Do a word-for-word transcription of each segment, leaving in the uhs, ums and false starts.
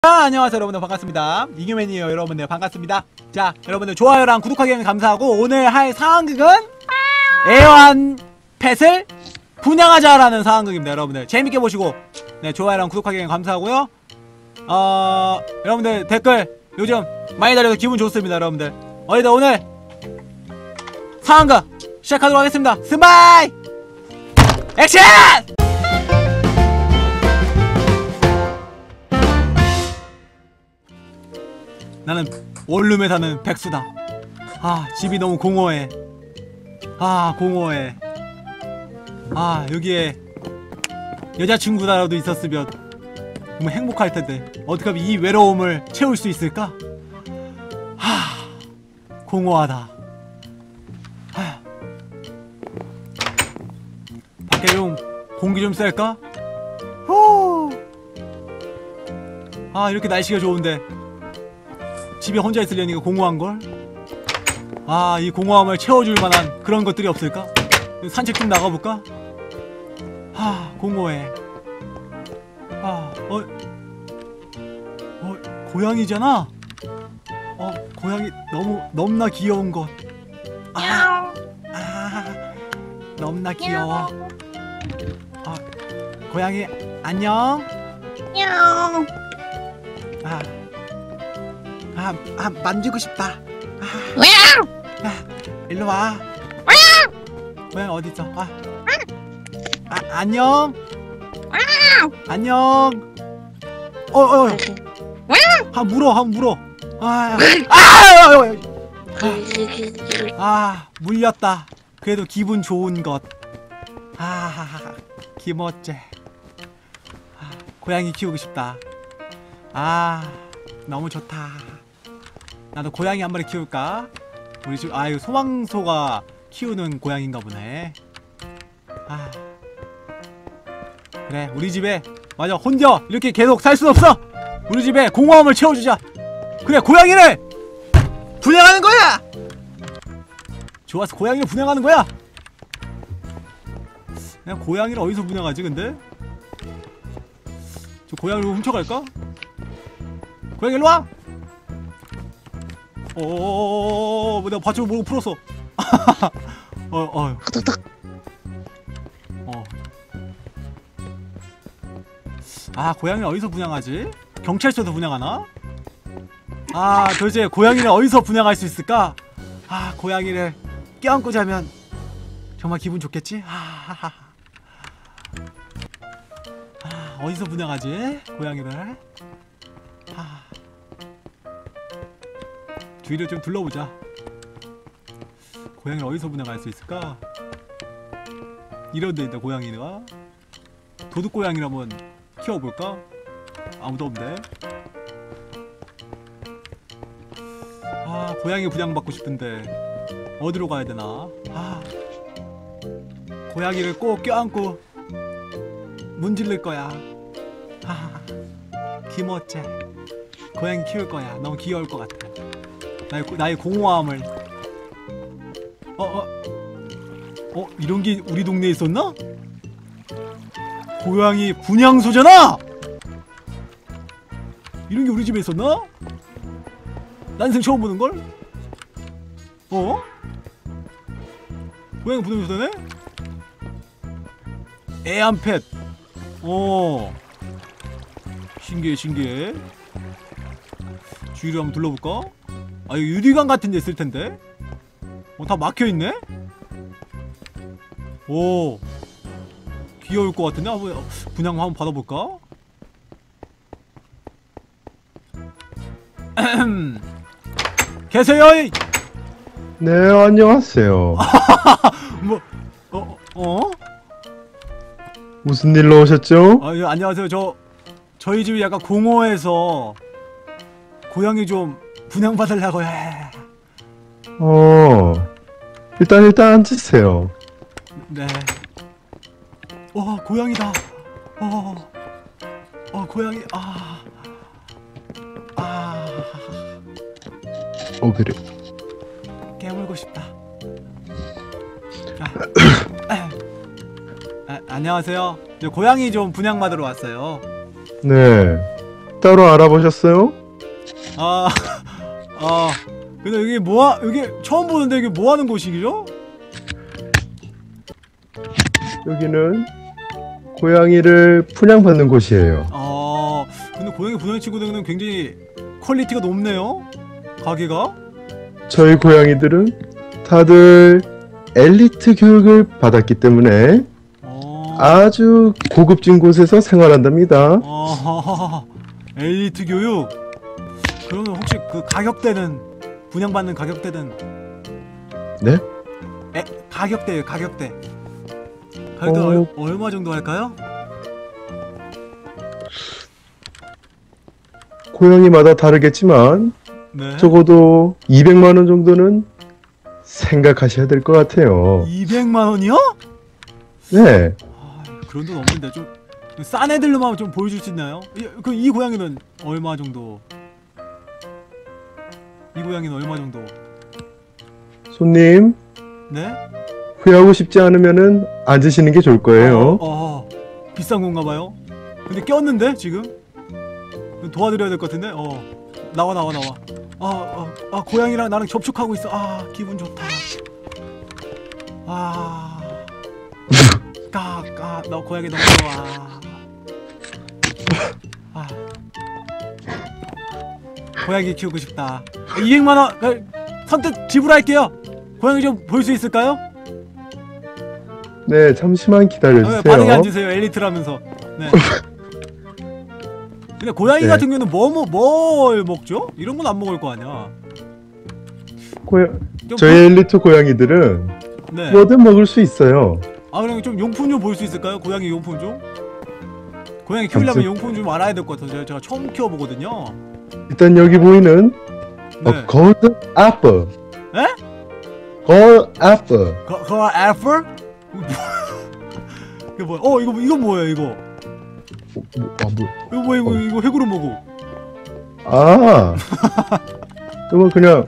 아, 안녕하세요 여러분들 반갑습니다. 이규맨이에요. 여러분들 반갑습니다. 자, 여러분들 좋아요랑 구독하기 감사하고, 오늘 할 상황극은 애완 펫을 분양하자라는 상황극입니다. 여러분들 재밌게 보시고, 네, 좋아요랑 구독하기 감사하고요. 어, 여러분들 댓글 요즘 많이 달려서 기분 좋습니다. 여러분들 어디다 오늘 상황극 시작하도록 하겠습니다. 스마일 액션! 나는 원룸에 사는 백수다. 아, 집이 너무 공허해. 아, 공허해. 아, 여기에 여자친구라도 있었으면 정말 행복할 텐데 어떻게 하면 이 외로움을 채울 수 있을까? 하, 공허하다. 하. 밖에 좀 공기 좀 쐴까? 후. 아, 이렇게 날씨가 좋은데 집에 혼자 있으려니까 공허한걸? 아, 이 공허함을 채워줄 만한 그런 것들이 없을까? 산책 좀 나가볼까? 하, 공허해. 아, 어, 어, 고양이잖아? 어, 고양이 너무, 너무나 귀여운 것. 아, 아, 너무나 귀여워. 아, 고양이, 안녕? 아, 아, 아, 만지고 싶다. 아, 아, 일로 와. 고양이 어디 있어? 아, 아, 안녕. 안녕. 어, 어, 한 물어, 한 물어. 아, 아, 아, 아, 아, 물렸다. 그래도 기분 좋은 것. 아, 기멋제. 아, 고양이 키우고 싶다. 아, 너무 좋다. 나도 고양이 한 마리 키울까? 우리 집, 아유, 소망소가 키우는 고양이인가 보네. 아, 그래, 우리 집에, 맞아, 혼자 이렇게 계속 살 순 없어. 우리 집에 공허함을 채워주자. 그래, 고양이를 분양하는 거야. 좋았어, 고양이를 분양하는 거야. 그냥 고양이를 어디서 분양하지 근데? 저 고양이를 훔쳐갈까? 고양이 일로와. 어어어어어어, 내가 밧줄 모르고 풀었어. 어, 어. 어. 아, 고양이를 어디서 분양하지? 경찰서에서 분양하나? 아, 도대체 고양이를 어디서 분양할 수 있을까? 아, 고양이를 껴안고 자면 정말 기분 좋겠지? 아, 아, 어디서 분양하지? 고양이를? 아, 주위를 좀 둘러보자. 고양이를 어디서 분양할 수 있을까? 이런 데 있다, 고양이가. 도둑고양이를 한번 키워볼까? 아무도 없네. 아, 고양이 분양받고 싶은데 어디로 가야 되나? 아, 고양이를 꼭 껴안고 문질릴 거야. 아, 기멋제. 고양이 키울 거야. 너무 귀여울 것 같아. 나의, 나의 공허함을. 어, 어, 어, 이런 게 우리 동네에 있었나? 고양이 분양소잖아? 이런 게 우리 집에 있었나? 난생 처음 보는걸? 어? 고양이 분양소네? 애완펫. 어, 신기해, 신기해. 주위를 한번 둘러볼까? 아, 이거 유리관 같은 데 있을 텐데? 어, 다 막혀있네? 오, 귀여울 것 같은데? 한번 분양 한번 받아볼까? 계세요! 네, 안녕하세요. 뭐, 어, 어? 무슨 일로 오셨죠? 아, 예, 안녕하세요. 저, 저희 집이 약간 공허해서 고양이 좀 분양받으려고 해. 어, 일단 일단 앉으세요. 네. 와, 고양이다. 어, 어, 고양이. 아, 아, 어, 그래. 깨물고 싶다. 아, 아, 안녕하세요. 저 고양이 좀 분양받으러 왔어요. 네. 따로 알아보셨어요? 아, 아, 근데 여기 뭐, 여기 처음 보는데 이게 뭐 하는 곳이죠? 여기는 고양이를 분양받는 곳이에요. 아, 근데 고양이 분양 친구들은 굉장히 퀄리티가 높네요? 가게가? 저희 고양이들은 다들 엘리트 교육을 받았기 때문에 어, 아주 고급진 곳에서 생활한답니다. 아, 엘리트 교육? 그러면 혹시 그 가격대는, 분양받는 가격대는? 네? 에, 가격대요, 가격대. 가격대 어... 얼, 얼마 정도 할까요? 고양이마다 다르겠지만 네. 적어도 이백만 원 정도는 생각하셔야 될 것 같아요. 이백만 원이요? 네. 아, 그런 돈 없는데 좀 싼 애들로만 좀 보여줄 수 있나요? 이, 그, 이 고양이는 얼마 정도? 이 고양이는 얼마 정도? 손님, 네? 후회하고 싶지 않으면은 앉으시는 게 좋을 거예요. 어, 어, 어, 비싼 건가 봐요? 근데 꼈는데 지금? 도와드려야 될 것 같은데? 어, 나와 나와 나와. 아, 아, 아, 고양이랑 나랑 접촉하고 있어. 아, 기분 좋다. 아, 까, 까, 나 고양이 너무 좋아. 아, 고양이 키우고 싶다. 이백만 원 그, 선뜻 지불할게요. 고양이 좀 볼 수 있을까요? 네, 잠시만 아, 기다려주세요. 바닥에 앉으세요. 엘리트라면서. 네. 근데 고양이 네. 같은 경우는 뭐, 뭐, 뭘 먹죠? 이런 건 안 먹을 거 아니야. 고야... 좀 저희 엘리트 고양이들은 보- 네. 뭐든 먹을 수 있어요. 아, 그럼 좀 용품 좀 볼 수 있을까요? 고양이 용품 좀? 고양이 키우려면 잠시- 용품 좀 알아야 될 것 같아서 제가 처음 키워보거든요. 일단 여기 보이는 네. 어, 골든 애플. 에? 골 애플. 거, 거 애플? 이거 뭐야? 어, 이거 이거 뭐야 이거? 뭐, 뭐, 아, 뭐. 이거 뭐야 이거 어. 이거 해구름 뭐고? 아, 이거 그냥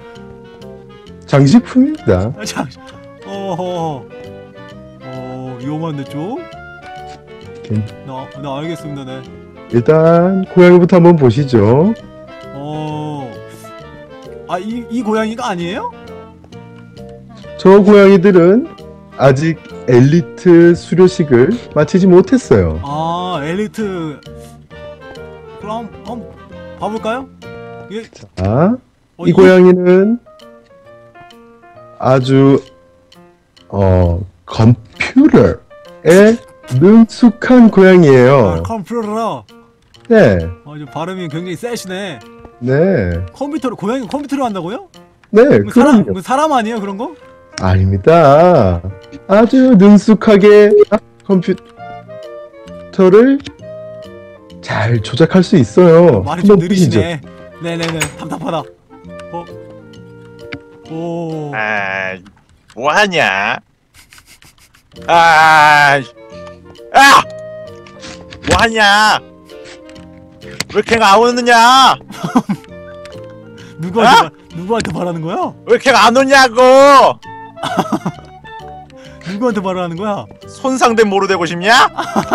장식품입니다. 아, 참. 어허. 어, 위험한데 좀? 괜- 나, 나 알겠습니다, 네. 일단 고양이부터 한번 보시죠. 어. 아, 이, 이 고양이가 아니에요? 저 고양이들은 아직 엘리트 수료식을 마치지 못했어요. 아, 엘리트. 그럼 한번 봐볼까요? 이게 자, 어, 이 고양이는 아주 어 컴퓨터에 능숙한 아, 고양이에요. 컴퓨터라. 네, 아, 좀 발음이 굉장히 세시네. 네, 컴퓨터로 고양이 컴퓨터로 한다고요? 네. 그 사람 그럼요. 그 사람 아니에요 그런 거? 아닙니다. 아주 능숙하게 컴퓨터를 잘 조작할 수 있어요. 말이 좀 한번 보시죠. 느리시네. 네네네 답답하다. 어? 오. 아, 뭐하냐? 아, 아, 뭐하냐? 왜 걔가 안 오느냐? 누구한테 어? 말, 누구한테 말하는 거야? 왜 걔가 안 오냐고? 누구한테 말하는 거야? 손상된 모로 되고 싶냐?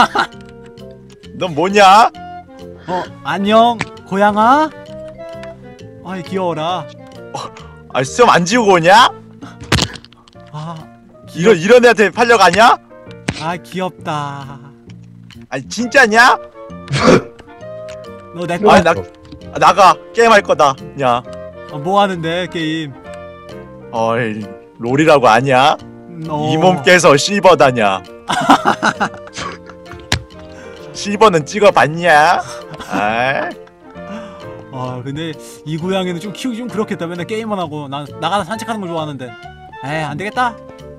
넌 뭐냐? 어 안녕 고양아. 아이 귀여워라. 아, 수염 안 지우고 오냐? 아, 이런 이런 애한테 팔려가냐? 아 귀엽다. 아니 진짜냐? 너 내 아니 거야? 나 아, 나가 게임 할 거다. 야, 어, 뭐 하는데 게임? 어이 롤이라고 아냐? 음, 어. 이 몸 깨서 실버다냐? 실버는 찍어봤냐? 아, 아 근데 이 고양이는 좀 키우기 좀 그렇겠다. 맨날 게임만 하고 난 나가서 산책하는 걸 좋아하는데. 에이 안 되겠다.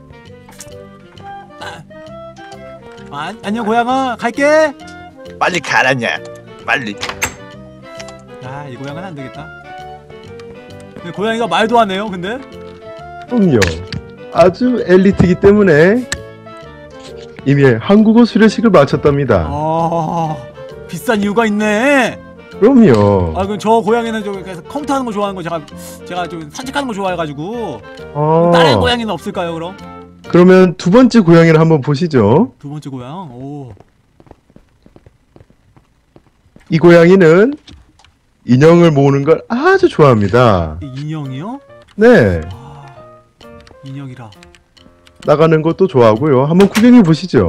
아, 아, 안녕 고양아 갈게. 빨리 가라냐? 빨리. 야, 이 고양이는 안 되겠다. 근데 고양이가 말도 안 해요, 근데? 그럼요. 아주 엘리트이기 때문에 이미 한국어 수료식을 마쳤답니다. 아, 비싼 이유가 있네. 그럼요. 아, 그럼 저 고양이는 저 그래서 컴퓨터 하는 거 좋아하는 거 제가 제가 좀 산책하는 거 좋아해가지고 어, 다른 고양이는 없을까요, 그럼? 그러면 두 번째 고양이를 한번 보시죠. 두 번째 고양. 오. 이 고양이는 인형을 모으는 걸 아주 좋아합니다. 이 인형이요? 네, 아, 인형이라. 나가는 것도 좋아하고요. 한번 구경해 보시죠.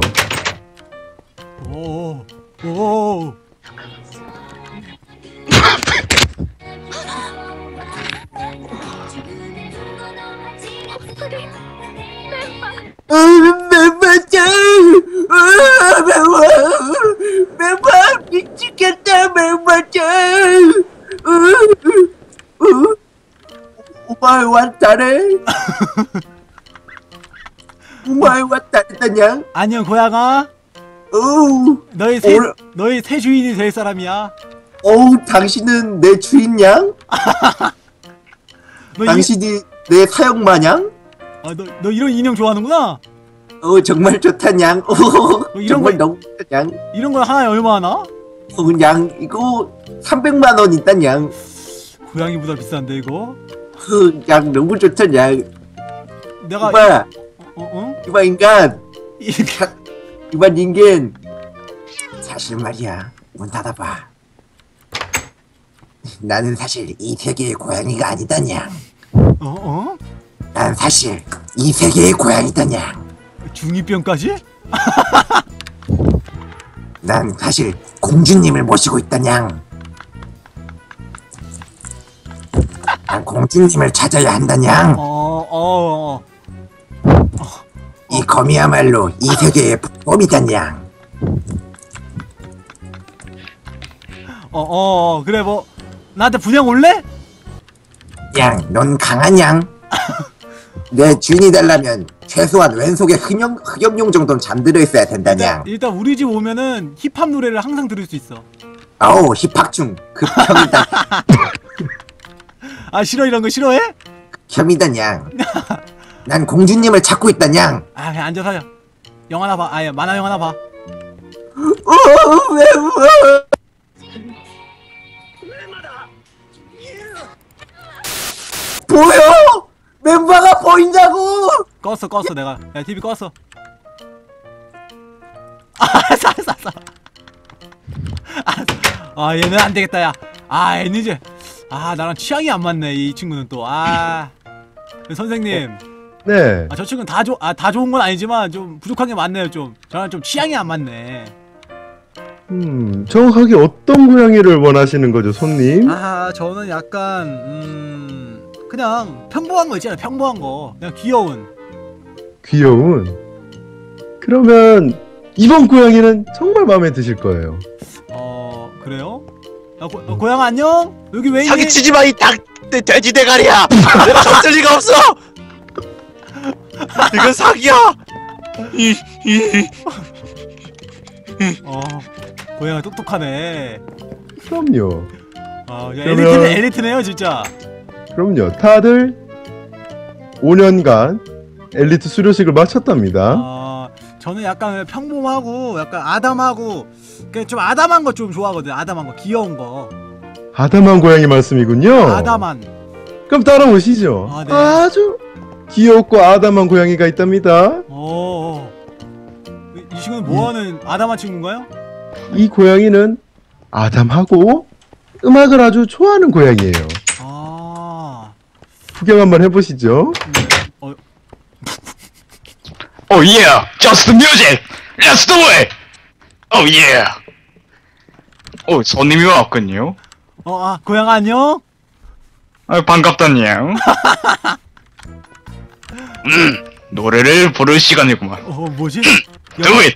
오, 오. 멤버짱! 멤버! 멤버! 미치겠다, 멤버짱! 오마이 왔다래? 오마이 왔다랬다냥? 안녕 고양아. 어우, 너희 새 오늘- 너희 새 주인이 될 사람이야. 어우, 당신은 내 주인양? 너 이, 당신이 내 사형마냥? 아, 너, 너 이런 인형 좋아하는구나. 어, 정말 좋다냥? 어, 이런 정말 거- 너무 좋다냥? 이런 거 하나에 얼마 하나? 어, 양, 이거 삼백만 원 있다냥? 고양이보다 비싼데 이거. 어, 양 너무 좋다냥? 내가 이봐, 어, 어? 이봐 인간! 이- 이봐 인간! 사실 말이야, 문 닫아봐. 나는 사실 이 세계의 고양이가 아니다냥. 어, 어? 난 사실 이 세계의 고양이다냥. 중이병까지? 난 사실 공주님을 모시고 있다냥. 난 공주님을 찾아야 한다냥. 어, 어, 어. 이 검이야말로 이 세계의 범이다냥. 어, 어, 어, 그래 뭐 나한테 분양 올래? 양, 넌 강한 양. 내 주인이 되려면 최소한 왼속에 흑염, 흑염룡 정도는 잠들어 있어야 된다냥. 일단 우리 집 오면은 힙합 노래를 항상 들을 수 있어. 어우, 힙합충 극혐이다. 아 싫어 이런 거 싫어해? 극혐이다냥. 난 공주님을 찾고 있다냥. 아 그냥 앉아서 영화나 봐. 아예 만화 영화나 봐. 어, 왜, 왜? 보여! 멤버가 보인다고! 껐어 껐어 내가. 야 티비 껐어. 아싸 아싸 아싸. 아 얘는 안 되겠다 야. 아 얘는 이제 아 나랑 취향이 안 맞네 이 친구는 또. 아 선생님. 네, 아 저 친구는 다 좋, 아 다 좋은 건 아니지만 좀 부족한 게 많네요 좀. 저랑 좀 취향이 안 맞네. 음, 정확하게 어떤 고양이를 원하시는 거죠, 손님? 아 저는 약간 음 그냥 평범한 거 있잖아요 평범한 거 그냥 귀여운. 귀여운. 그러면 이번 고양이는 정말 마음에 드실 거예요. 어 그래요? 아, 고, 어, 고양아 안녕? 여기 왜 있니? 사기치지 마 이 닭 돼지 대가리야. 내가 졌을 리가 없어. 이건 사기야. 이, 이. 어 고양아 똑똑하네. 그럼요. 아 야, 그러면- 엘리트네 엘리트네요 진짜. 그럼요. 다들 오 년간 엘리트 수료식을 마쳤답니다. 아 저는 약간 평범하고 약간 아담하고 그냥 좀 아담한 거 좀 좋아하거든. 아담한 거 귀여운 거. 아담한 고양이 말씀이군요. 아담한. 그럼 따라오시죠. 아, 네. 아주 귀엽고 아담한 고양이가 있답니다. 어. 이, 이 친구는 뭐하는 아담한 친구인가요? 이 고양이는 아담하고 음악을 아주 좋아하는 고양이에요. 아. 구경 한번 해보시죠. 네. 어, Oh yeah, just the music. Let's do it. Oh yeah. 어 손님이 왔군요. 어, 아, 고양아 안녕? 아, 반갑다냥. 음, 노래를 부를 시간이구만. 어, 뭐지? Do it.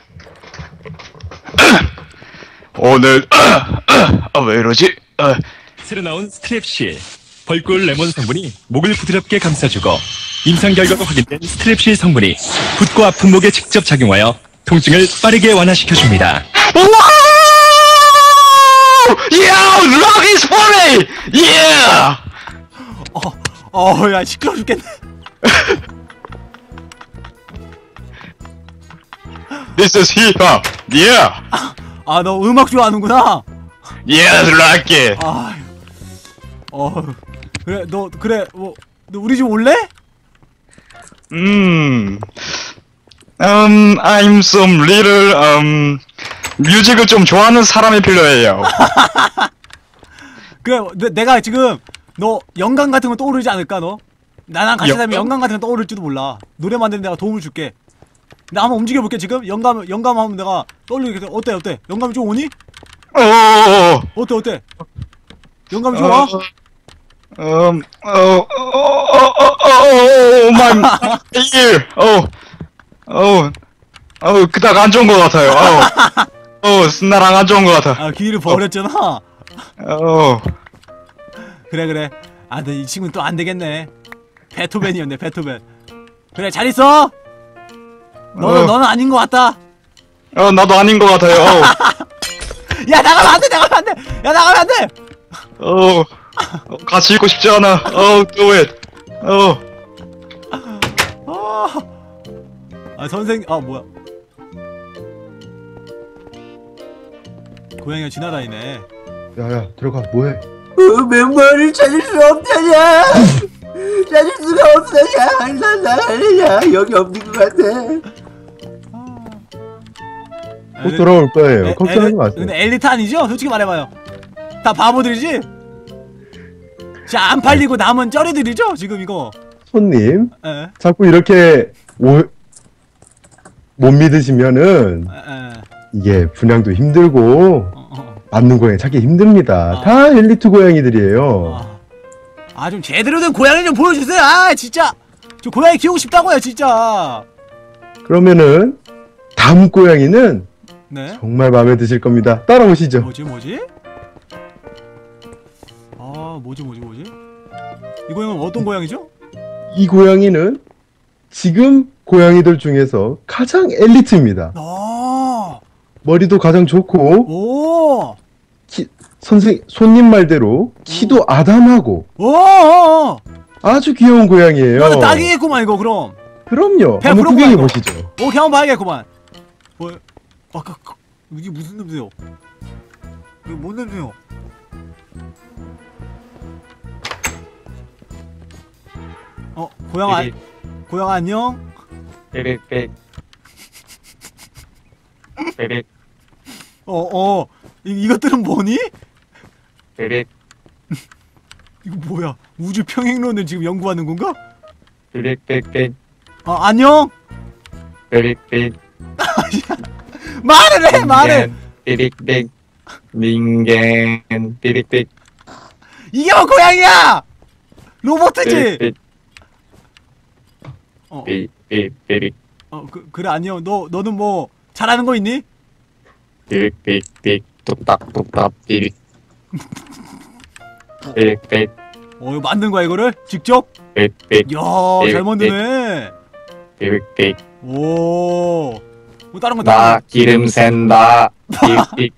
오늘 아, 왜 이러지? 아, 새로 나온 스트랩실 벌꿀 레몬 성분이 목을 부드럽게 감싸주고 임상 결과가 확인된 스트랩실 성분이 붓고 아픈 목에 직접 작용하여 통증을 빠르게 완화시켜줍니다. Yeah, rock is funny. Yeah. 어, 어, 야, 시끄러워 죽겠네. This is hip hop. Yeah. 아, 너 음악 좋아하는구나? Yeah, like it. 아, 어, 그래, 너, 그래, 뭐, 너 우리 집 올래? 음, um, I'm some little um, 뮤직을 좀 좋아하는 사람이 필요해요. 그래 내, 내가 지금 너 영감 같은 거 떠오르지 않을까 너? 나랑 같이 살면 영감? 영감 같은 거 떠오를지도 몰라. 노래 만드는 내가 도움을 줄게. 나 한번 움직여 볼게 지금. 영감 영감 하면 내가 떠올리게. 어때 어때? 영감이 좀 오니? 어, 어때 어때? 영감이 좀 와? 음, 어, 어, 어, 어, 어, my ear. 어, 어, 어, 그닥 안 좋은 것 같아요. 어, 어, 나랑 안 좋은 것 같아. 아 귀를 버렸잖아. 어, 그래 그래. 아 근데 이 친구는 또 안 되겠네. 베토벤이었네 베토벤. 그래 잘 있어. 너는 어. 너는 아닌 것 같다. 어, 나도 아닌 것 같아요. 어, 야 나가면 안 돼 나가면 안 돼. 야 나가면 안 돼. 어, 어, 같이 있고 싶지 않아. 어, do it. 어, 아, 아 선생 아 뭐야? 고양이가 지나다니네. 야야 들어가 뭐해? 어, 멤버를 찾을 수 없다냐? 찾을 수가 없다냐? 항상 나가느냐? 여기 없는 것 같아. 곧 돌아올 거예요. 에- 걱정하지 엘리- 마세요. 근데 엘리트 아니죠? 솔직히 말해봐요. 다 바보들이지? 자, 안 팔리고 남은 쩌리들이죠? 지금 이거. 손님 에, 자꾸 이렇게 오, 못 믿으시면은 에, 에. 이게 분양도 힘들고 어, 어. 맞는 고양이 찾기 힘듭니다. 아. 다 엘리트 고양이들이에요. 아, 아, 좀 제대로 된 고양이 좀 보여주세요. 아, 진짜. 저 고양이 키우고 싶다고요, 진짜. 그러면은 다음 고양이는 네. 정말 마음에 드실 겁니다. 따라오시죠. 뭐지, 뭐지? 아, 뭐지, 뭐지, 뭐지? 이 고양이는 어떤 고양이죠? 이 고양이는 지금 고양이들 중에서 가장 엘리트입니다. 아, 머리도 가장 좋고 오, 키, 선생 손님 말대로 키도 아담하고 오, 오, 아주 귀여운 고양이에요. 이거 딱이겠구만, 이거, 그럼. 그럼요. 배 한번 부르고 구경해 가요. 보시죠. 오, 그냥 한번 봐야겠구만. 뭐, 아까, 그, 이게 무슨 냄새요? 이게 뭔 냄새요? 어, 고양아, 삐리. 고양아 안녕? 삐릭삐릭. 삐릭, 어, 어, 이, 이것들은 뭐니? 삐릭, 이거 뭐야? 우주 평행론을 지금 연구하는 건가? 삐릭삐릭, 어, 안녕? 삐릭삐릭. 말을 해, 말을! 삐릭삐릭. 닌겐, 삐릭삐릭. 이게 뭐 고양이야! 로봇이지? 삐릭삐릭. 어, 삐릭삐릭. 어, 그, 그래, 안녕. 너, 너는 뭐, 잘하는 거 있니? 삐릭삐릭. 뚝딱뚝딱 삐릭. 삐릭삐릭. 어, 이거 만든 거야, 이거를? 직접? 삐릭삐릭. 이야, 네, 잘 만드네. 삐릭삐릭. 오. 뭐 다른 거 다른 나 기름 샌다. 삐릭삐릭.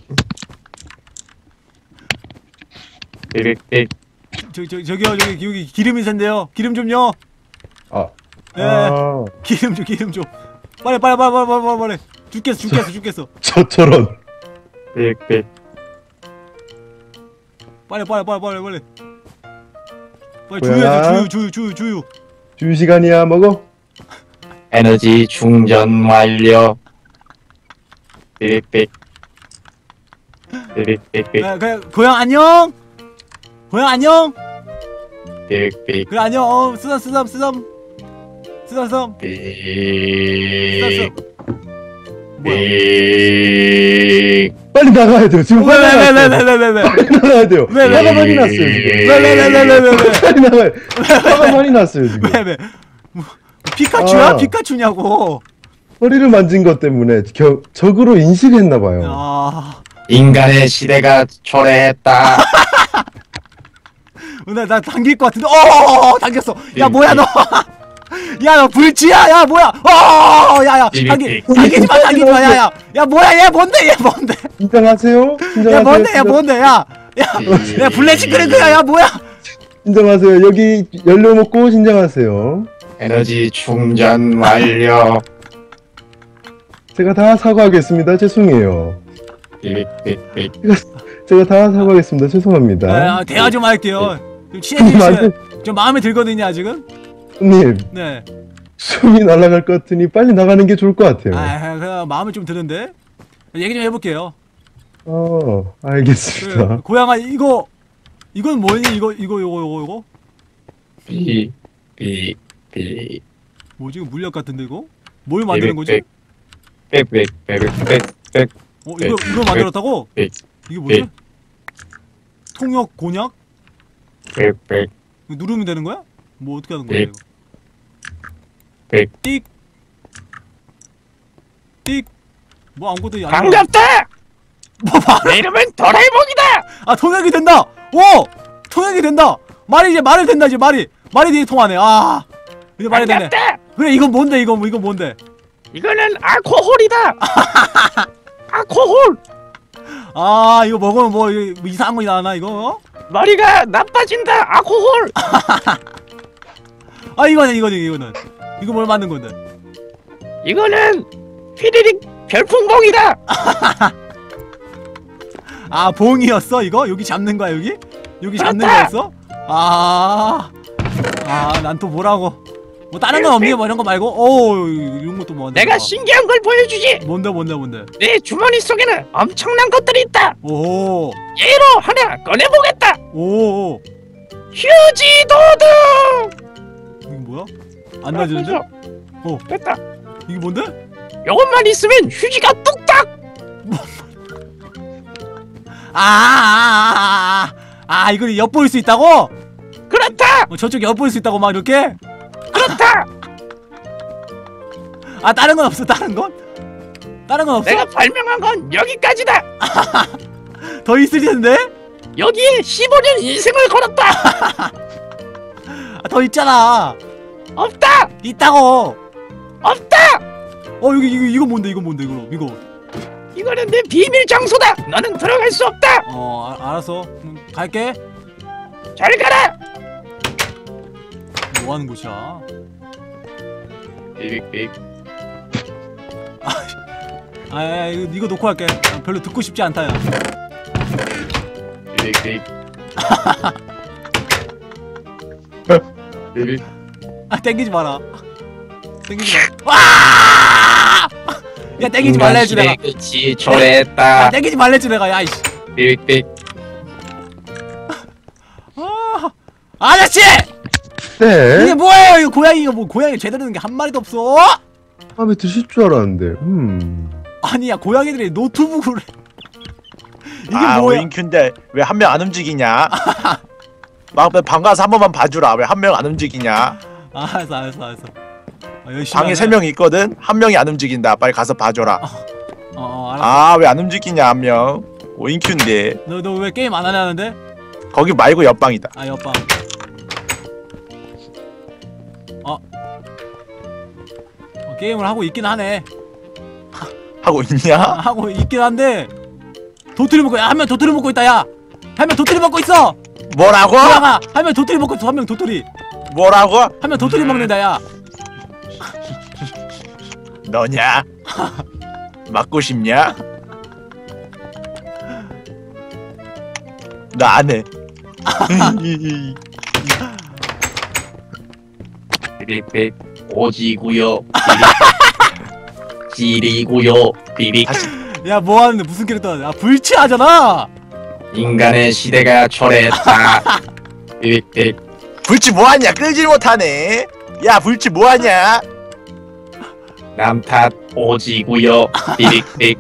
삐릭삐릭. 거. 저, 저, 저기요, 저기, 여기 기름이 샌데요. 기름 좀요. 아, 예, 아 기름 좀, 기름 좀. 빨리, 빨리, 빨리, 빨리, 빨리, 빨리. 죽겠어, 죽겠어, 죽겠어. 저처럼 삐릭삐릭. 빨리, 빨리, 빨리, 빨리, 빨리. 빨리 뭐야? 주유해줘, 주유, 주유, 주유, 주유. 주유 시간이야 먹어. 에너지 충전 완료. 삐릭삐릭. 삐릭삐릭. 그래, 그래, 고양 안녕. 고양 안녕. 삐릭삐릭. 그래, 안녕. 어, 쓰담, 쓰담, 쓰담. 쓰담, 쓰담. 삐릭. 뭐야? 삐릭. 빨리 나가야 돼요. 지금 왜, 빨리 왜, 왜, 나가야 왜, 돼요. 왜, 왜, 왜, 왜. 빨리 나가야 돼요. 왜, 왜, 화가 왜, 많이 왜, 났어요 왜, 지금. 왜, 왜, 왜, 왜, 왜, 왜, 왜. 빨리 나가요. 화가 많이 났어요 지금. 왜, 왜. 뭐, 피카츄야? 아. 피카츄냐고. 허리를 만진 것 때문에 겨, 적으로 인식했나 봐요. 아. 인간의 시대가 초래했다. 나, 나 당길 것 같은데. 어, 당겼어. 야, 뭐야, 너. 야, 너 불치야? 야, 뭐야. 어, 야, 야. 당기, 당기지 마, 당기지 마. 야, 야. 야, 뭐야, 얘 뭔데, 얘 뭔데. 인정하세요? 인정하세요? 야, 뭔데, 야, 뭔데, 야. 야, 야, 블랙시 크랭크야, 야, 뭐야. 인정하세요. 여기 연료 먹고 인정하세요. 에너지 충전 완료. 제가 다 사과하겠습니다. 죄송해요. 삐릭삐릭. 제가 다 사과하겠습니다. 죄송합니다. 야, 대화 좀 할게요. 좀 친해지시 좀 마음에 들거든요, 아직은. 손님, 네. 숨이 날아갈 것 같으니 빨리 나가는 게 좋을 것 같아요. 아, 그냥 마음에 좀 드는데. 얘기 좀 해볼게요. 어, 알겠습니다. 그, 고양아, 이거, 이건 뭐니? 이거 이거 이거 이거 이거? 비, 비, 비. 뭐지? 이거 물약 같은데 이거? 뭘 만드는 거지? 백, 백, 백, 백, 백, 백. 어 이거 이거 만들었다고? 백, 이게 뭐지? 백. 통역 곤약? 백, 백, 이거 누르면 되는 거야? 뭐 어떻게 하는 거야 백. 이거? 백. 띡. 띡. 뭐 아무것도 안 반갑다! 뭐 봐. 내 이름은 도라에몽이다! 아 통역이 된다. 오 통역이 된다. 말이 이제 말이 된다 이제 말이 말이 되게 통하네. 아 이제 말이 되네. 반갑다! 그래 이건 뭔데 이거 뭐 이건 뭔데? 이거는 알코올이다! 알코올! 아 이거 먹으면 뭐, 이거 뭐 이상한 거 나나 이거? 머리가 나빠진다! 알코올! 아 이거는 이거는 이거는 이거 뭘 만든 건데? 이거는 피리릭 별풍봉이다! 아 봉이었어 이거? 여기 잡는 거야 여기? 여기 잡는 그렇다. 거였어? 아, 아, 난 또 뭐라고? 뭐 다른 건 없니? 뭐 이런 거 말고? 오, 이런 것도 뭐? 내가 신기한 걸 보여주지! 뭔데 뭔데 뭔데? 내 주머니 속에는 엄청난 것들이 있다! 오, 예로 하나 꺼내보겠다! 오, 휴지 도둑! 이게 뭐야? 안 나지는데? 어, 됐다. 이게 뭔데? 요것만 있으면 휴지가 뚝딱! 아, 아, 아, 아, 아, 이걸 엿보일 수 있다고? 그렇다! 어, 저쪽 엿보일 수 있다고 막 이렇게? 그렇다! 아, 다른 건 없어? 다른 건? 다른 건 없어? 내가 발명한 건 여기까지다! 더 있을 텐데? 여기에 십오 년 인생을 걸었다! 아, 더 있잖아. 없다! 있다고. 없다! 어, 여기 이거 이거 뭔데? 이거 뭔데? 이거 이거. 이거는 내 비밀 장소다! 너는 들어갈 수 없다! 어, 아, 알았어. 음, 갈게. 잘 가라! 뭐 하는 곳이야? 백, 백. 아, 야, 이거, 이거 놓고 할게. 아, 별로 듣고 싶지 않다, 야. 백, 백. 백. 아, 땡기지 마라. 땡기지 마. 와! 야, 땡기지 말라 했지, 내가. 끝이 아, 초래했다. 땡기지 말라 했지, 내가. 야, 이씨. 백, 백. 아, 아저씨! 네? 이게 뭐예요? 이거 고양이가 뭐, 고양이 제대로 된 게 한 마리도 없어? 마음에 드실 줄 알았는데. 음. 아니, 야, 고양이들이 노트북을. 해. 이게 아 뭐야? 오인큐인데 왜 한 명 안 움직이냐? 막 방가서 한 번만 봐주라. 왜 한 명 안 움직이냐? 아, 알았어, 알았어, 알았어. 아, 열심히 방에 하네. 세 명 있거든. 한 명이 안 움직인다. 빨리 가서 봐줘라. 어, 어, 알았어. 아 왜 안 움직이냐 한 명. 오인큐인데 너, 너 왜 게임 안 하냐는데? 거기 말고 옆방이다. 아, 옆방. 어. 어, 게임을 하고 있긴 하네. 하고 아, 있냐? 하고 있긴 한데 도토리 먹고 야 한 명 도토리 먹고 있다 야 한 명 도토리 먹고 있어 뭐라고? 고양아 한 명 도토리 먹고 있어 한 명 도토리 뭐라고? 한 명 도토리 먹는다 야 너냐? 맞고 싶냐? 나 안 해. 백, 백. 오지구요. 지리구요. 비빅. 야 뭐하는데 무슨 캐릭터야 야 불치하잖아 인간의 시대가 초래했다. 백, 백. 불치 뭐하냐? 끌질 못하네. 야 불치 뭐하냐? 남탓 오지구요. 비빅, 백.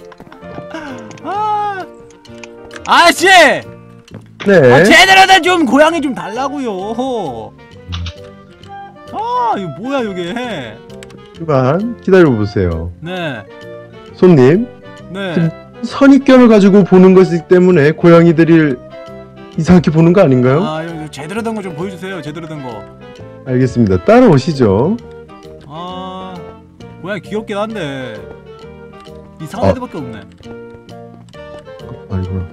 아 아저씨 네. 아, 제대로 된 좀 고양이 좀 달라고요 아 이거 뭐야 이게 잠깐 기다려보세요. 네네 손님, 선입견을 가지고 보는 것이기 때문에 고양이들이 이상하게 보는 거 아닌가요? 아 이거 제대로 된 거 좀 보여주세요 제대로 된거 알겠습니다. 따라오시죠. 아 고양이 귀엽긴 한데 이상한 어. 애들밖에 없네 아니구나.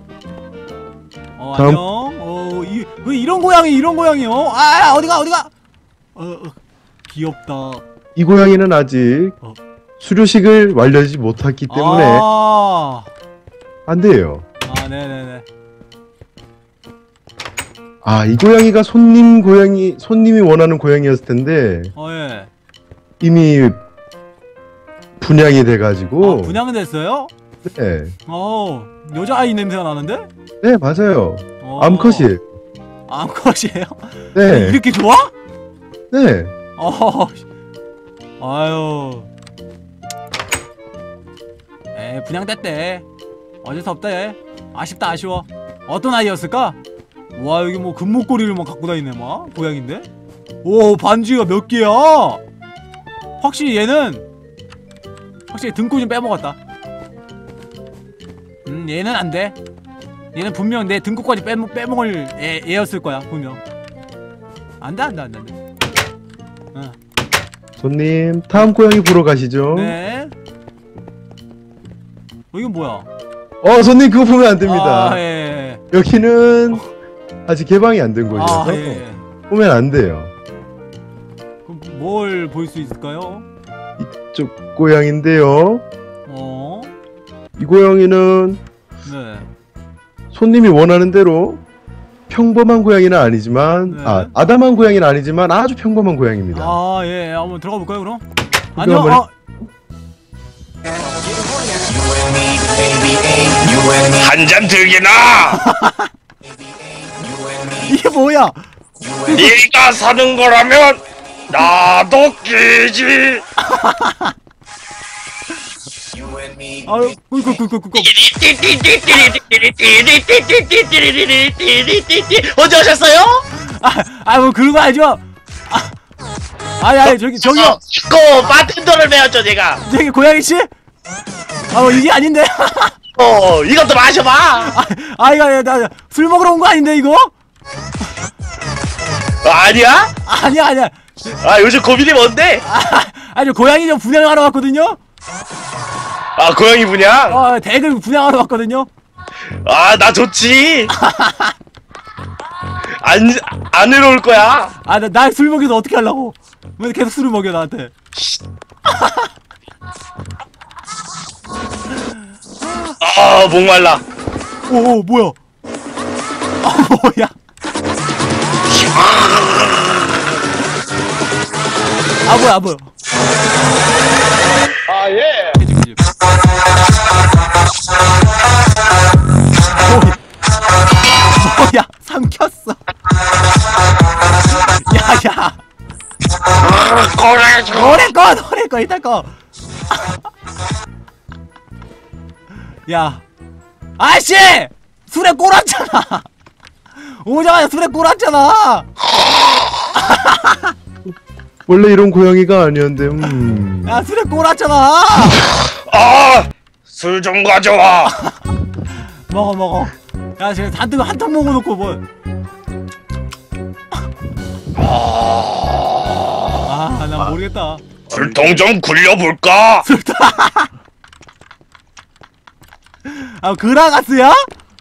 어 다음. 안녕 어 이, 왜 이런 고양이 이런 고양이요 아 어디가 어디가 어, 어 귀엽다 이 고양이는 아직 어. 수료식을 완료하지 못했기 때문에 아, 안 돼요. 아 네네네 아, 이 고양이가 손님 고양이, 손님이 원하는 고양이였을 텐데 어예 이미 분양이 돼가지고. 아, 분양은 됐어요? 네, 어 여자아이 냄새가 나는데? 네 맞아요. 어 어. 암컷이. 암컷이에요? 네. 이렇게 좋아? 네. 어. 아유. 에 분양됐대. 어쩔 수 없대. 아쉽다 아쉬워. 어떤 아이였을까? 와 여기 뭐 금목걸이를 막 갖고 다니네 막 고양인데. 오 반지가 몇 개야? 확실히 얘는 확실히 등골 좀 빼먹었다. 음 얘는 안 돼. 얘는 분명 내 등골까지 빼먹 빼먹을 애, 애였을 거야 분명. 안돼 안돼 안돼 안돼. 어. 손님 다음 고양이 보러 가시죠. 네. 어 이건 뭐야? 어 손님 그거 보면 안 됩니다. 아, 예, 예. 여기는 아직 개방이 안 된 곳이라서 아, 예, 예. 보면 안 돼요. 그럼 뭘 볼 수 있을까요? 이쪽 고양인데요. 어? 이 고양이는 네. 손님이 원하는 대로 평범한 고양이는 아니지만 네. 아 아담한 고양이는 아니지만 아주 평범한 고양이입니다. 아, 예. 한번 들어가 볼까요, 그럼? 그거 아니요. 한번 아, 한 잔 들기나. 이게 뭐야? 네가 사는 거라면 나도 끼지. 아유, 꿀꿀꿀꿀꿀. 언제 오셨어요? 아, 아, 뭐 그런 거 아니죠? 아, 아니, 아니, 저기, 저기요. 그 바텐더를 배웠죠 제가. 저기 고양이 씨? 아, 뭐 이게 아닌데? 어 이것도 마셔봐. 아, 아, 이거 나술 먹으러 온 거 아닌데 이거? 아니야? 아니야, 아니야. 아 요즘 고민이 뭔데? 아, 아니 고양이 좀 분양하러 왔거든요. 아 고양이 분양? 어, 댁을 분양하러 왔거든요. 아 나 좋지. 안, 안 외로울 거야. 아, 나, 날 술 먹여서 어떻게 하려고? 왜 계속 술을 먹여, 나한테? 아 목말라. 오, 오, 뭐야? 아, 뭐야? 아, 뭐야, 뭐야? 아 예. 그치, 그치. 뭐야? 뭐야? 삼켰어. 야, 야. 노래 꺼, 노래 꺼, 이따 꺼. 야, 아씨, 술에 꼬랐잖아. 오자마자 술에 꼬랐잖아. 원래 이런 고양이가 아니었는데 음. 야, 술에 꼬랐잖아. 아, 술 좀 가져와. 먹어, 먹어. 야, 지금 잔뜩 한턱 먹어놓고 뭐. 아, 나 모르겠다. 술통 좀 굴려볼까? 술다. 아, 그라가스야?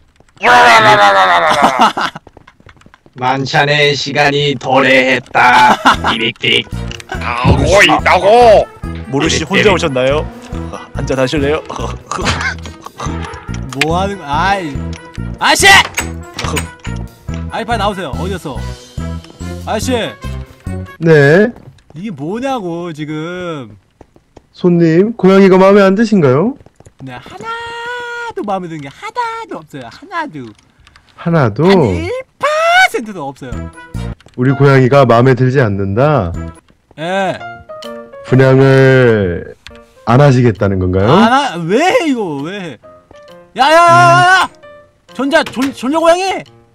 만찬의 시간이 도래했다. 띠릭띠릭. 하고 있다고. 모르시 혼자 오셨나요? 한잔 하실래요? 뭐 하는 거야? 아이, 아씨! 아이, 빨리 나오세요. 어디였어? 아저씨, 네 이게 뭐냐고 지금. 손님 고양이가 마음에 안 드신가요? 네, 하나도 마음에 드는 게 하나도 없어요. 하나도. 하나도 한 일 퍼센트도 없어요. 우리 고양이가 마음에 들지 않는다. 예. 분양을 안 하시겠다는 건가요? 아나 왜 이거 왜? 야야야야야! 전자 존 존자 고양이!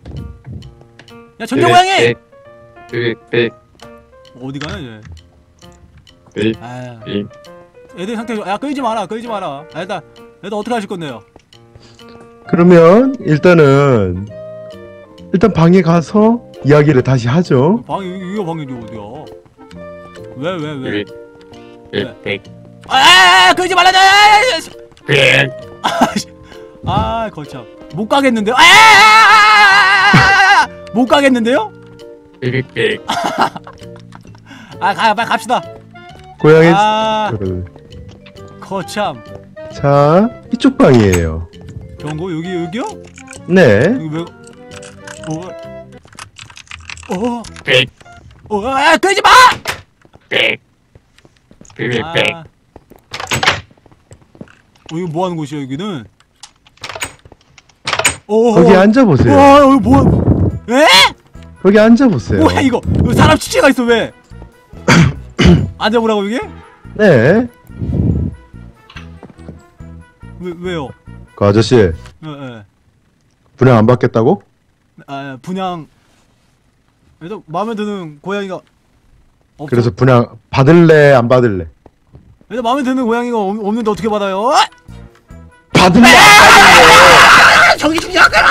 야 전자 고양이! 띠릭띠릭. 어디 가냐 얘? 네. 아, 네. 애들 상태 야 끌지 마라 끌지 마라. 아, 일단 일단 어떻게 하실 건데요? 그러면 일단은 일단 방에 가서 이야기를 다시 하죠. 방이 이거 방이 어디야? 왜 왜 왜? 띠릭. 띠릭. 아, 아, 아 끌지 말라. 아, 아, 띠릭. 아, 아 거참 못 가겠는데요? 아, 아, 아, 아, 아, 못 가겠는데요? 띠릭띠릭. 아, 가 빨리 갑시다. 고양이 아, 그래. 거참 자 이쪽 방이에요. 경고 여기 여기요? 네. 여기 왜? 어, 어, 띠릭. 어, 아, 끌지 마! 띠릭. 띠릭. 아. 어, 이거 뭐 하는 곳이야, 여기는? 오, 거기 앉아보세요. 와, 여기 뭐야? 에? 거기 앉아보세요. 뭐야 이거? 여기 사람 치체가 있어 왜? 앉아보라고 이게? 네. 왜 왜요? 그 아저씨 예, 예. 분양 안 받겠다고? 아, 분양. 그래도 마음에 드는 고양이가 없어. 그래서 분양 받을래 안 받을래? 그래도 마음에 드는 고양이가 없, 없는데 어떻게 받아요? 받을래. 아, 저기 좀 약간.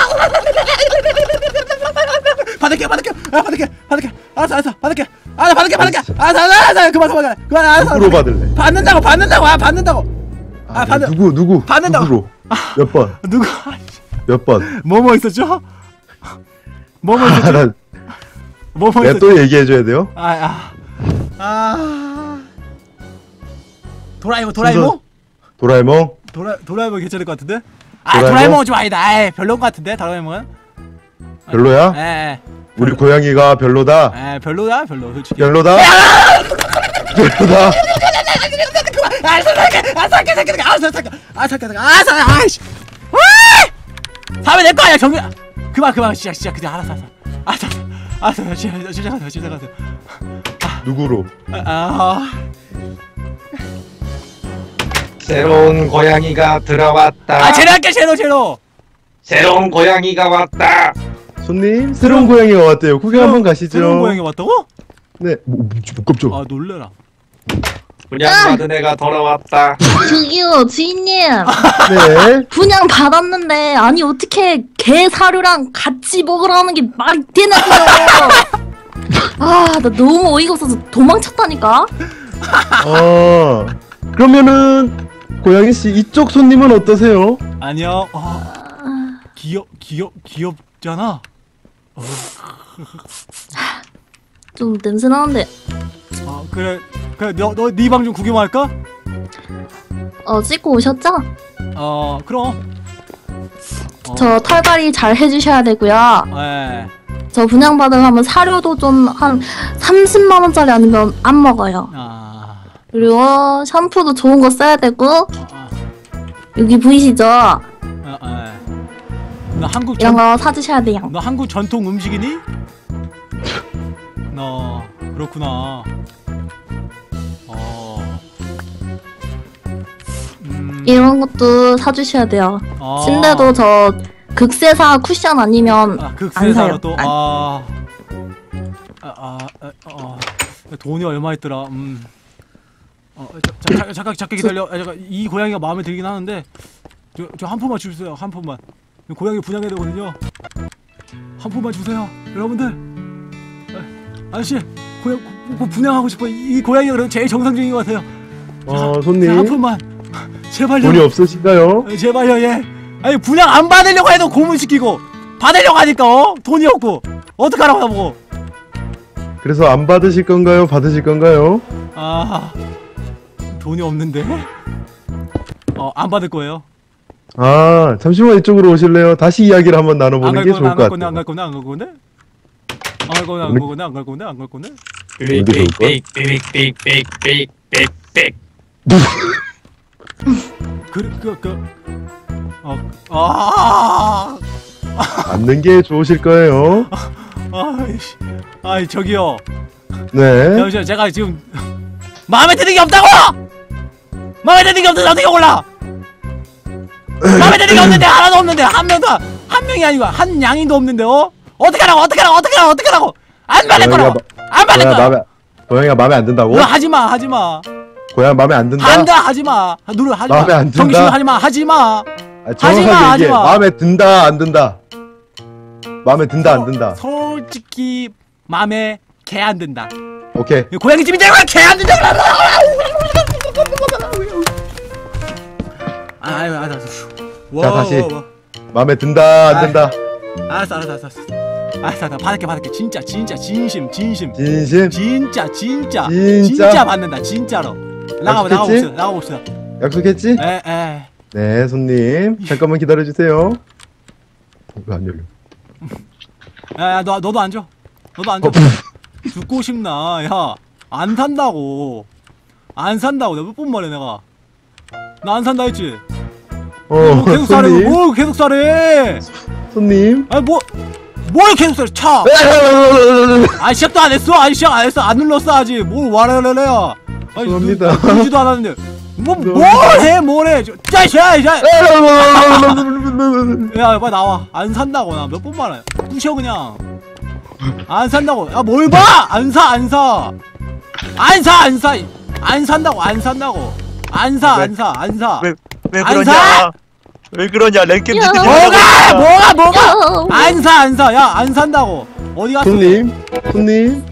받을게, 받을게, 아, 받을게, 받을게. 알았어, 알았어, 받을게. 아, 받을게, 받을게. 알았어, 알았어, 알았어. 그만, 그만, 그만. 알았어. 누구로 받을래? 받는다고, 받는다고, 아, 받는다고. 아, 아, 받는. 누구 누구 받는다고. 누구로? 몇 번? 누가? 몇 번? 뭐뭐 있었죠? 뭐뭐 아, 있었죠? 나 뭐뭐 내가 있었죠? 또 얘기해줘야 돼요? 아, 아, 아. 도라에몽, 도라에몽? 도라에몽? 도라 도라에몽 괜찮을 것 같은데? 아, 도라에몽? 도라에몽은 좀 아니다. 아이, 별로인 것 같은데, 도라에몽은? 별로야? 에, 에, 우리 고양이가 별로다. 에, 별로야, 별로, 솔직히. 별로다. 별로다. 아, 살게, 아, 살게, 살게, 아, 살게, 아, 살게, 살게, 아, 살게, 아이씨. 사면 될 거 아니야, 정리. 그만, 그만, 시작, 시작, 그냥 알았어, 알았어. 알았어, 알았어, 시작, 시작하세요, 시작하세요. 누구로? 아, 아. 새로운 고양이가 들어왔다. 아, 제로 할게, 제로, 제로. 새로운 고양이가 왔다. 손님 새로운 고양이가 왔대요. 구경 한번 가시죠. 새로운 고양이 왔다고? 네. 뭐, 뭐, 뭐 깜짝. 아, 놀래라. 분양받은 애가 돌아왔다. 저기요 주인님 네. 분양 받았는데 아니 어떻게 개 사료랑 같이 먹으라는 게 말이 되냐고요. 아 나 너무 어이가 없어서 도망쳤다니까. 어. 그러면은 고양이 씨 이쪽 손님은 어떠세요? 안녕. 아, 귀엽, 귀엽, 귀엽잖아. 어. 좀 냄새 나는데. 아, 그래, 그래, 너, 너, 네 방 좀 구경할까? 어 찍고 오셨죠? 어, 그럼. 어, 저 털갈이 잘 해주셔야 되고요. 예. 저 분양 받으려면 사료도 좀 한 삼십만 원짜리 아니면 안 먹어요. 아, 그리고 샴푸도 좋은 거 써야 되고 아, 여기 보이시죠? 아, 아, 너 한국 이런 전, 거 사주셔야 돼요. 너 한국 전통 음식이니? 너 그렇구나. 어. 음. 이런 것도 사주셔야 돼요. 아. 침대도 저 극세사 쿠션 아니면 아, 안 극세사로 사요. 또. 안- 아. 아, 아, 아, 어. 돈이 얼마 있더라. 음. 어, 자, 자, 잠깐 잠깐 기다려. 아, 잠깐 이 고양이가 마음에 들긴 하는데 저 저 한 푼만 주세요. 한 푼만. 고양이 분양해야 되거든요. 한 푼만 주세요, 여러분들. 아, 아저씨, 고양 고, 분양하고 싶어. 이, 이 고양이가 그래도 제일 정상적인 것 같아요. 어, 자, 손님. 한 푼만. 제발요. 돈이 없으신가요? 아, 제발요, 예. 아니 분양 안 받으려고 해도 고문시키고 받으려고 하니까 어? 돈이 없고 어떡하라고 나보고. 그래서 안 받으실 건가요? 받으실 건가요? 아, 돈이 없는데. 어, 안 받을 거예요. 아, 잠시만 이쪽으로 오실래요? 다시 이야기를 한번 안 나눠보는 갈 게 건데, 좋을 안 것 갈 건데, 안 같아요. 갈 건데, 안 갈 건데. 안 갈 건데, 안 갈 건데, 안 갈 건데, 안 갈 건데. 삑삑삑삑삑삑삑삑. 그, 그, 그. 어, 아, 앉는 게 좋으실 거예요. 아이씨, 아이 저기요. 네. 잠시만, 제가 지금 마음에 드는 게 없다고. 마음에 드는 게 없는데 어떻게 골라? 마음에 드는 게 없는데 하나도 없는데 한 명도 한 명이 아니고 한 양이도 없는데 어? 어떻게 하라고? 어떻게 하라고? 어떻게 하라고? 어떻게 하라고? 안 받을 거라고. 안 받을 고양이 거야. 마음에 고양이가 마음에 안 든다고? 너 하지 마, 하지 마. 고양이 마음에 안 든다? 한다, 하지 마. 누르 하지 마. 마음에 안 든다? 정신 하지 마, 하지 마. 아, 하지 정확하게 마, 하지 얘기해. 마. 마음에 든다 안 든다? 마음에 든다 안 든다? 솔직히 마음에 개 안 든다. 오케이. 고양이 집인데 왜 개 안 든다? 아유, 알았어. 자, 다시. 마음에 든다 안 든다? 알았어, 알았어, 알았어. 알았어, 나 받을게, 받을게. 진짜, 진짜, 진심, 진심. 진심? 진짜, 진짜, 진짜? 진짜 받는다, 진짜로. 나가, 나가 약속했지? 봅시다, 나가 봅시다. 약속했지? 에, 에. 네, 손님. 잠깐만 기다려주세요. 왜 안 열려? 야, 야, 너, 너도 앉아. 너도 앉아. 어, 죽고 싶나? 야, 안 산다고. 안 산다고. 내가 몇 번 말해, 내가. 나 안 산다 했지? 어, 뭐 계속 사래, 손님. 뭐 계속 사래? 손님. 아니 뭐 뭘 계속 쳐? 아 시작도 안 했어. 아니 시작 안 했어. 안 눌렀어 아직. 뭘 와라라라야. 아니 죄송합니다. 누르지도 않았는데. 뭐 뭘 해? 뭘 해? 자샤 자. 야 빨리 나와. 안 산다고 나 몇 번 말해. 부셔 그냥. 안 산다고. 야 뭘 봐? 안 사 안 사. 안 사 안 사. 안 산다고 안 산다고. 안 사 안 사 안 사. 왜, 왜 안 그러냐? 사? 왜 그러냐? 랭겜 야. 느끼지 뭐가 뭐가 뭐가 야. 안 사 안 사. 야 안 산다고. 어디 갔어? 손님. 손님.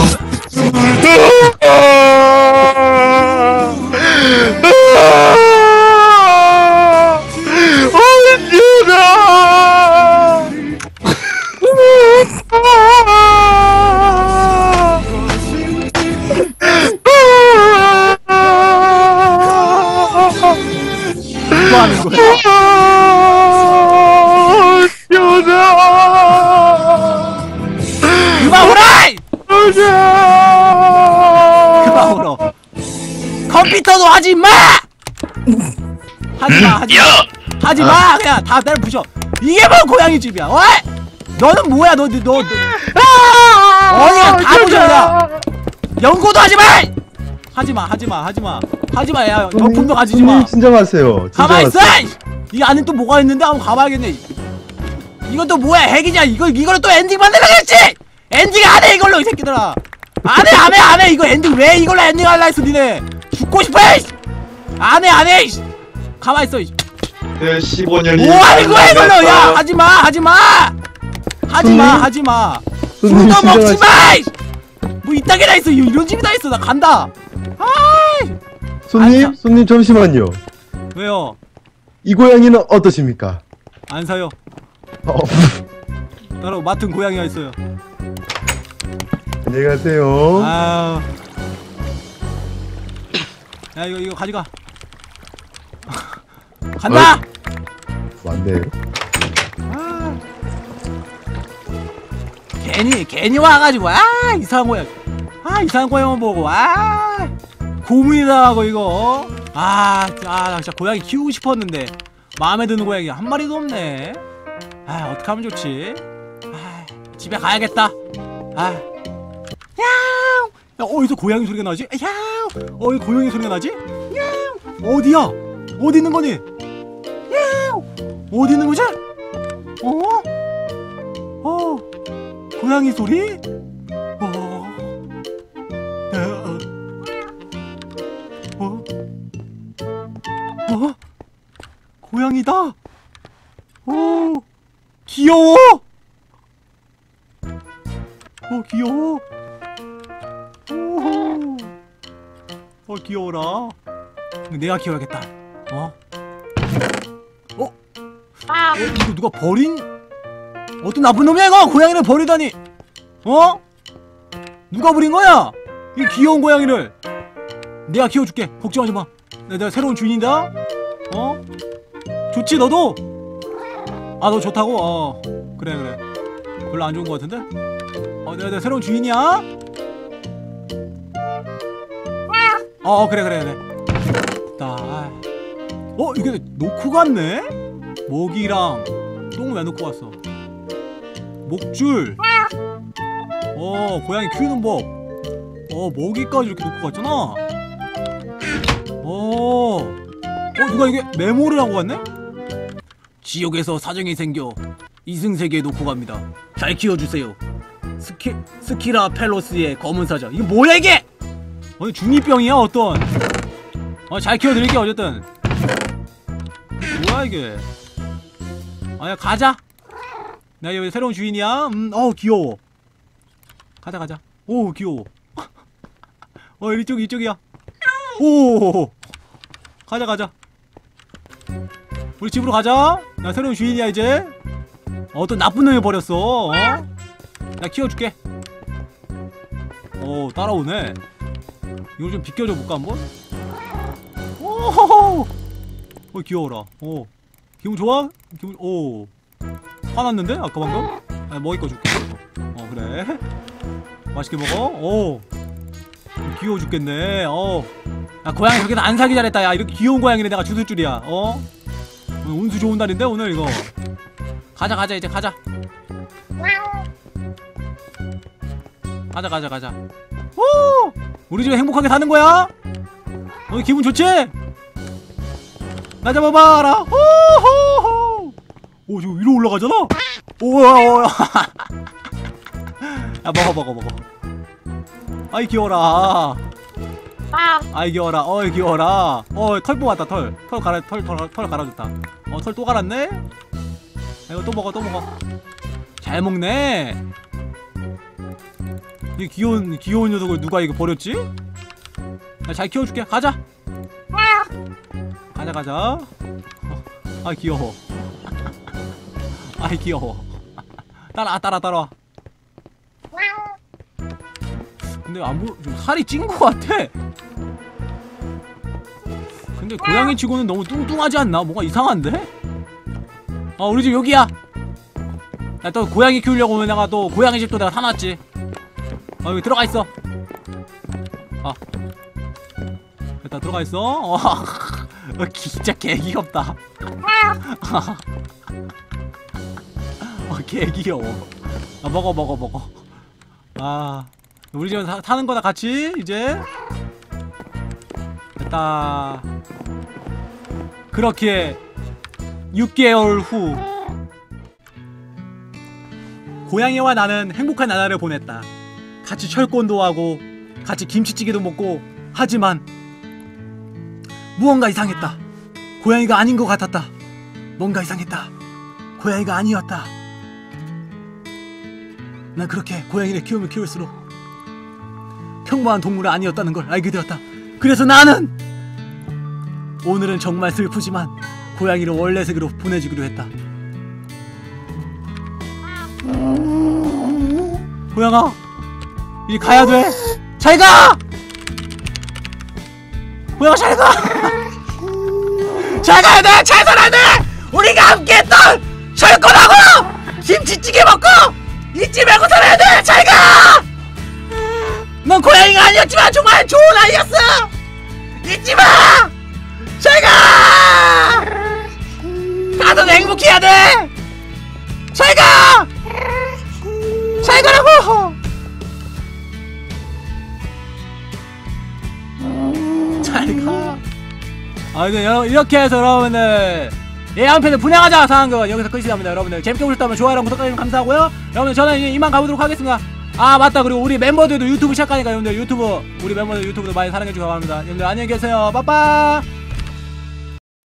뭐 하는 거야? 그만 울어! 그만 울어. 컴퓨터도 하지 마! 하지 마, 하지 마. 하지 마, 그냥 다 때려 부셔. 이게 뭐 고양이 집이야, 어? 너는 뭐야, 너, 너, 너. 어디가 다 부셔, 그냥. 연구도 하지 마! 하지 마, 하지 마, 하지 마. 하지 마, 야, 거품도 가지지 마. 손님 진정하세요. 가만 있어! 진정하세요. 이 안에 또 뭐가 있는데 한번 가봐야겠네. 이건 또 뭐야? 핵이냐? 이거 이거를 또 엔딩 만들려고 했지? 엔딩 안 해 이걸로 이 새끼들아. 안 해, 안 해, 안 해. 이거 엔딩 왜 이걸로 엔딩 할라 했어 니네? 죽고 싶어? 안 해, 안 해. 가만 있어. 내 십오 년이 뭐 하는 거야 이걸로? 야, 하지 마, 하지 마, 하지 마, 손님? 하지 마. 손님 술도 먹지 마. 진정하세요. 뭐 이딴 게 다 있어. 이런 집이 다 있어. 나 간다. 아이. 손님, 안 손님 잠시만요. 왜요? 이 고양이는 어떠십니까? 안 사요. 어, 따로 맡은 고양이가 있어요. 안녕히 가세요. 아. 야 이거 이거 가져가. 간다. 맞네. 아. 괜히 괜히 와가지고 아 이상한 고양. 아 이상한 고양이만 보고 아 고민이다 하고 이거. 아, 아 나 진짜 고양이 키우고 싶었는데 마음에 드는 고양이 한 마리도 없네. 아 어떻게 하면 좋지? 아 집에 가야겠다. 아. 야우! 야, 어디서 고양이 소리가 나지? 야우! 어디 고양이 소리가 나지? 야우! 어디야? 어디 있는 거니? 야우! 어디 있는 거지? 어? 어? 고양이 소리? 어? 어? 어? 어? 고양이다? 오! 귀여워! 어 귀여워. 오호. 어 귀여워라. 내가 키워야겠다. 어? 어? 어? 이거 누가 버린? 어떤 나쁜 놈이야 이거? 고양이를 버리다니. 어? 누가 버린 거야? 이 귀여운 고양이를. 내가 키워줄게. 걱정하지 마. 내가 새로운 주인이다. 어? 좋지 너도? 아 너 좋다고? 어 그래 그래. 별로 안 좋은 거 같은데? 어, 내가, 내가 새로운 주인이야? 어, 어 그래, 그래, 그래. 됐다. 어, 이게 놓고 갔네? 먹이랑 똥을 왜 놓고 갔어? 목줄. 어, 고양이 키우는 법. 어, 먹이까지 이렇게 놓고 갔잖아? 어, 어, 누가 이게 메모를 하고 갔네? 지옥에서 사정이 생겨 이승세계에 놓고 갑니다. 잘 키워주세요. 스키, 스키라 펠로스의 검은 사자. 이게 뭐야 이게? 어디 중이병이야 어떤? 어, 잘 키워드릴게 어쨌든. 뭐야 이게? 아야 가자. 나 여기 새로운 주인이야. 음, 어 귀여워. 가자 가자. 오 귀여워. 어 이쪽 이쪽이야. 오 가자 가자. 우리 집으로 가자. 나 새로운 주인이야 이제. 어떤 나쁜 놈이 버렸어. 어? 나 키워줄게. 오 따라오네. 이거 좀 비껴줘 볼까 한번? 오호호. 어 귀여워라. 오 기분 좋아? 기분 오 화났는데 아까 방금? 아, 먹을 거 줄게. 어 그래. 맛있게 먹어. 오 귀여워 죽겠네. 어. 야 고양이 저렇게 안 살기 잘했다. 야 이렇게 귀여운 고양이를 내가 주술 줄이야. 어? 오늘 운수 좋은 날인데 오늘 이거. 가자 가자 이제 가자. 가자 가자 가자. 오! 우리 집에 행복하게 사는 거야? 너 기분 좋지? 나 잡아봐라. 호호호. 오 지금 위로 올라가잖아. 오야 오야. 야 먹어 먹어 먹어. 아이 귀여워라. 아이 귀여워라. 어이 귀여워라. 어 털 뽑았다 털. 털 갈아 털 털 털 갈아줬다. 어 털 또 갈았네. 아, 이거 또 먹어 또 먹어. 잘 먹네. 이 귀여운 귀여운 녀석을 누가 이거 버렸지? 야, 잘 키워줄게. 가자. 가자 가자. 어, 아 귀여워. 아이 귀여워. 따라 따라 따라. 근데 아무 좀 살이 찐 것 같아. 근데 고양이 치고는 너무 뚱뚱하지 않나? 뭔가 이상한데? 어 우리 집 여기야. 야 또 고양이 키우려고 내가 또 고양이 집도 내가 사놨지. 어 여기 들어가 있어. 어 일단 들어가 있어. 어 진짜 개 귀엽다. 어 개 귀여워. 아 먹어 먹어 먹어. 아 우리 집에 사, 사는 거다 같이 이제. 됐다. 그렇게 육 개월 후 고양이와 나는 행복한 나날을 보냈다. 같이 철권도 하고 같이 김치찌개도 먹고. 하지만 무언가 이상했다. 고양이가 아닌 것 같았다. 뭔가 이상했다. 고양이가 아니었다. 난 그렇게 고양이를 키우면 키울수록 평범한 동물은 아니었다는 걸 알게 되었다. 그래서 나는 오늘은 정말 슬프지만 고양이를 원래 색으로 보내주기로 했다. 고양아 이제 가야 돼. 잘 가! 고양아 잘 가! 잘 가야 돼! 잘 살아야 돼! 우리가 함께 했던 철권하고 김치찌개 먹고 잊지 말고 살아야 돼! 잘 가! 넌 고양이가 아니었지만 정말 좋은 아이였어! 잊지 마! 잘 가! 다들 행복해야 돼! 잘 가! 잘 가라고! 잘 가. 아, 이제 이렇게 해서 여러분들 예언편을 분양하자 상황극은 여기서 끝이 납니다. 여러분들 재밌게 보셨다면 좋아요랑 구독까지 감사하고요. 여러분들 저는 이제 이만 가보도록 하겠습니다. 아 맞다, 그리고 우리 멤버들도 유튜브 시작하니까 여러분들 유튜브 우리 멤버들 유튜브도 많이 사랑해주시기 바랍니다. 여러분들 안녕히 계세요. 빠빠.